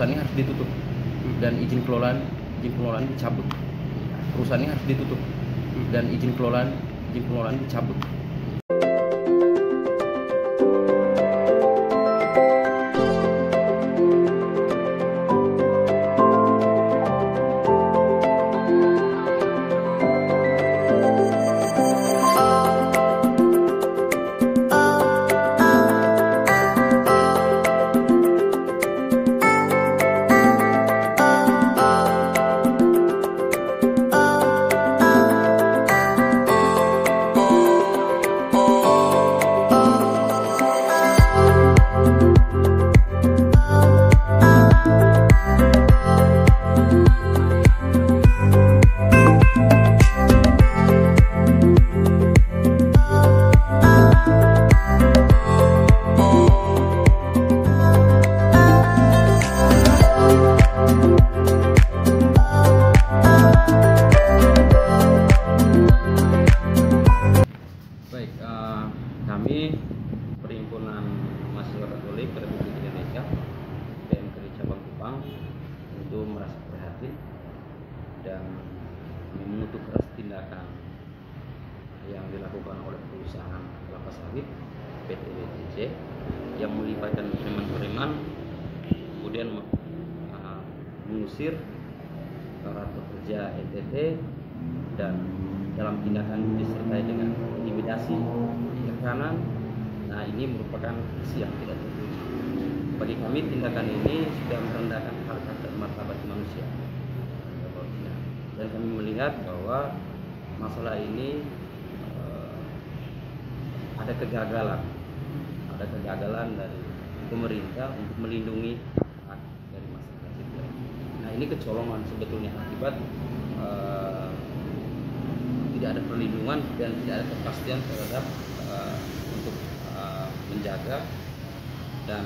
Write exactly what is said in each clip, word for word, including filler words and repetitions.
perusahaannya harus ditutup dan izin kelolaan izin kelolaan dicabut. Perusahaannya harus ditutup dan izin kelolaan izin kelolaan dicabut. Kami Perhimpunan Mahasiswa Katolik Republik Indonesia P M K R I Cabang Kupang tentu merasa prihatin dan mengutuk keras tindakan yang dilakukan oleh perusahaan kelapa sawit P T W T C yang melibatkan preman-preman, kemudian uh, mengusir para pekerja N T T dan dalam tindakan disertai dengan intimidasi, tekanan. Nah, ini merupakan aksi yang tidak terpuji. Bagi kami tindakan ini sudah merendahkan harkat dan martabat manusia. Dan kami melihat bahwa masalah ini uh, ada kegagalan, ada kegagalan dari pemerintah untuk melindungi hak dari masyarakat sipil. Nah, ini kecolongan sebetulnya akibat uh, tidak ada perlindungan dan tidak ada kepastian terhadap uh, untuk uh, menjaga dan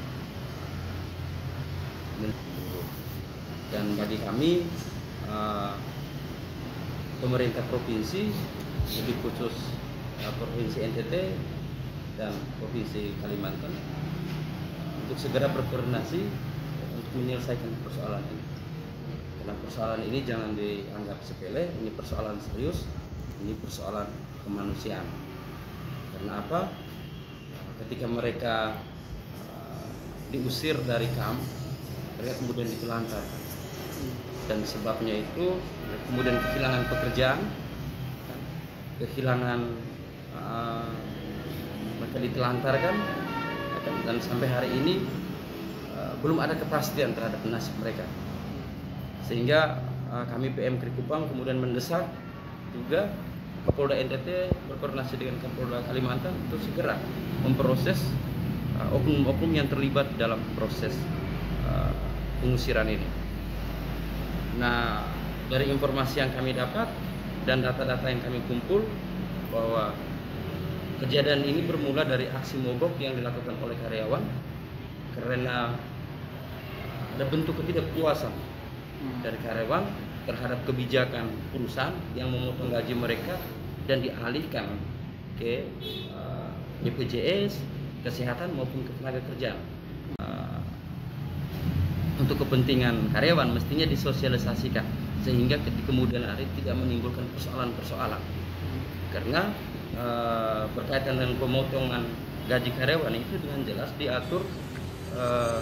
dan bagi kami uh, pemerintah provinsi, lebih khusus uh, provinsi N T T dan provinsi Kalimantan untuk segera berkoordinasi untuk menyelesaikan persoalan ini. Karena persoalan ini jangan dianggap sepele, ini persoalan serius, ini persoalan kemanusiaan. Karena apa? Ketika mereka uh, diusir dari kamp, mereka kemudian ditelantarkan. Dan sebabnya itu kemudian kehilangan pekerjaan, kehilangan uh, mereka ditelantarkan, dan sampai hari ini uh, belum ada kepastian terhadap nasib mereka. Sehingga uh, kami P M K R I Kupang kemudian mendesak juga Kapolda N T T berkoordinasi dengan Kapolda Kalimantan untuk segera memproses oknum-oknum uh, yang terlibat dalam proses uh, pengusiran ini. Nah, dari informasi yang kami dapat dan data-data yang kami kumpul bahwa kejadian ini bermula dari aksi mogok yang dilakukan oleh karyawan karena ada bentuk ketidakpuasan dari karyawan terhadap kebijakan perusahaan yang memotong gaji mereka dan dialihkan ke uh, B P J S, kesehatan maupun ke tenaga kerjaan. Uh, untuk kepentingan karyawan mestinya disosialisasikan sehingga di kemudian hari tidak menimbulkan persoalan-persoalan. Karena uh, berkaitan dengan pemotongan gaji karyawan itu dengan jelas diatur uh,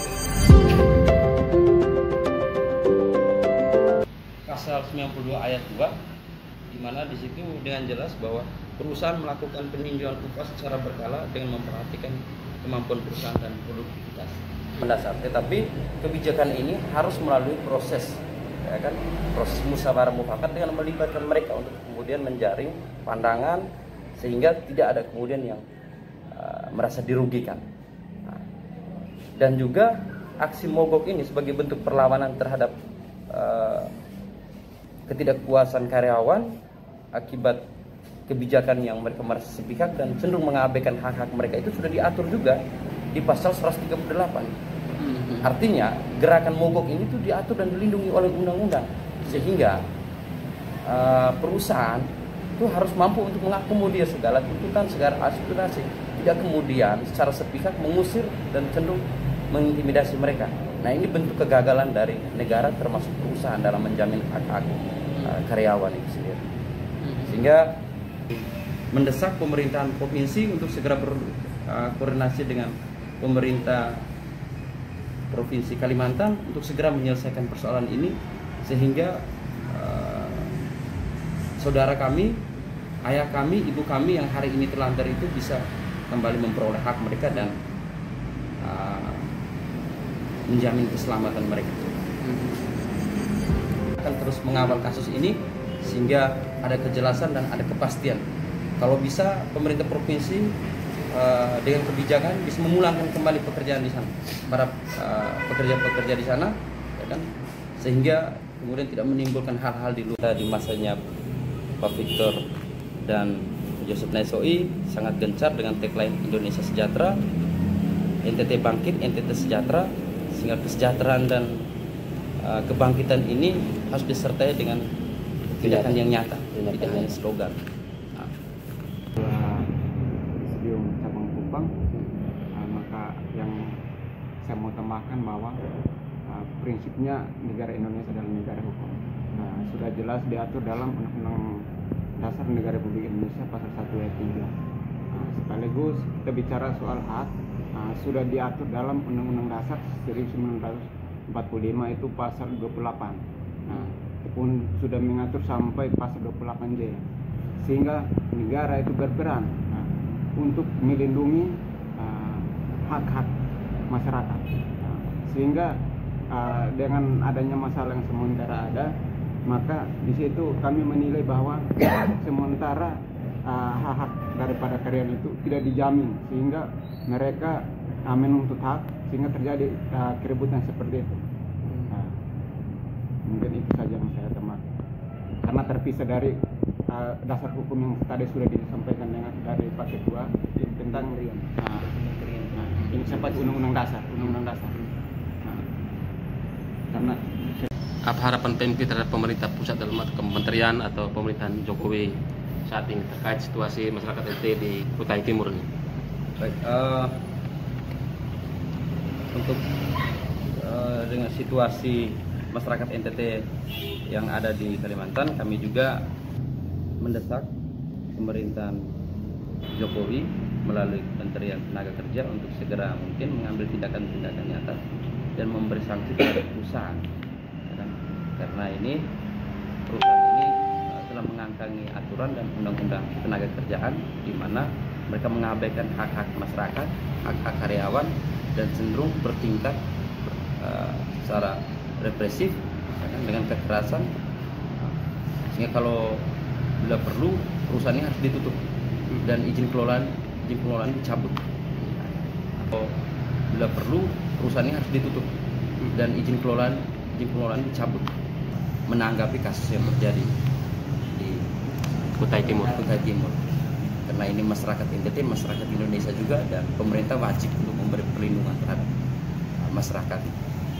pasal sembilan puluh dua ayat dua, di mana di situ dengan jelas bahwa perusahaan melakukan peninjauan upah secara berkala dengan memperhatikan kemampuan perusahaan dan produktivitas mendasar. Tetapi kebijakan ini harus melalui proses, ya kan, proses musyawarah mufakat dengan melibatkan mereka untuk kemudian menjaring pandangan sehingga tidak ada kemudian yang uh, merasa dirugikan. Nah, dan juga aksi mogok ini sebagai bentuk perlawanan terhadap uh, ketidakpuasan karyawan akibat kebijakan yang mereka merasa sepihak dan cenderung mengabaikan hak-hak mereka itu sudah diatur juga di pasal seratus tiga puluh delapan. Artinya gerakan mogok ini tuh diatur dan dilindungi oleh undang-undang sehingga uh, perusahaan itu harus mampu untuk mengakomodir segala tuntutan, segala aspirasi, tidak kemudian secara sepihak mengusir dan cenderung mengintimidasi mereka. Nah, ini bentuk kegagalan dari negara termasuk perusahaan dalam menjamin hak-hak uh, karyawan itu sendiri. Sehingga mendesak pemerintahan provinsi untuk segera berkoordinasi uh, dengan pemerintah Provinsi Kalimantan untuk segera menyelesaikan persoalan ini, sehingga uh, saudara kami, ayah kami, ibu kami yang hari ini terlantar itu bisa kembali memperoleh hak mereka dan uh, menjamin keselamatan mereka. Akan terus mengawal kasus ini sehingga ada kejelasan dan ada kepastian. Kalau bisa pemerintah provinsi uh, dengan kebijakan bisa memulangkan kembali pekerjaan di sana, para uh, pekerja-pekerja di sana, ya kan? Sehingga kemudian tidak menimbulkan hal-hal di luar. Di masanya Pak Victor dan Joseph Naisoi sangat gencar dengan tagline Indonesia Sejahtera, N T T bangkit, N T T sejahtera, sehingga kesejahteraan dan uh, kebangkitan ini harus disertai dengan tindakan yang nyata, tidak hanya slogan. Presidium Cabang Kupang, uh, maka yang saya mau tambahkan bahwa uh, prinsipnya negara Indonesia adalah negara hukum. Nah, sudah jelas diatur dalam Undang-Undang Dasar Negara Republik Indonesia pasal satu ayat tiga. Nah, sekaligus kita bicara soal hak, uh, sudah diatur dalam Undang-Undang Dasar seribu sembilan ratus empat puluh lima itu pasal dua puluh delapan. Nah, itu pun sudah mengatur sampai pasal dua puluh delapan J, sehingga negara itu berperan nah, untuk melindungi uh, hak-hak masyarakat. Nah, sehingga uh, dengan adanya masalah yang sementara ada, maka di situ kami menilai bahwa sementara uh, hak-hak daripada karyawan itu tidak dijamin, sehingga mereka uh, menuntut hak, sehingga terjadi uh, keributan seperti itu. Nah, mungkin itu saja yang saya tambahkan. Karena terpisah dari uh, dasar hukum yang tadi sudah disampaikan dengan dari Pak Ketua tentang nah, nah, ini sempat undang-undang dasar, undang-undang dasar. Nah, karena apa harapan P M K terhadap pemerintah pusat dalam kementerian atau pemerintahan Jokowi saat ini terkait situasi masyarakat N T T di Kutai Timur ini? Baik, uh, untuk uh, dengan situasi masyarakat N T T yang ada di Kalimantan, kami juga mendesak pemerintahan Jokowi melalui Kementerian Tenaga Kerja untuk segera mungkin mengambil tindakan-tindakan nyata dan memberi sanksi terhadap perusahaan. Karena ini perusahaan ini uh, telah mengangkangi aturan dan undang-undang tenaga kerjaan, di mana mereka mengabaikan hak-hak masyarakat, hak-hak karyawan, dan cenderung bertingkat uh, secara represif dengan kekerasan, sehingga kalau bila perlu perusahaan ini harus ditutup dan izin kelolaan izin kelolaan dicabut. Atau bila perlu perusahaan ini harus ditutup dan izin kelolaan izin kelolaan dicabut. Menanggapi kasus yang terjadi di Kutai Timur. Kutai Timur. Karena ini masyarakat N T T, masyarakat Indonesia juga, dan pemerintah wajib untuk memberi perlindungan terhadap masyarakat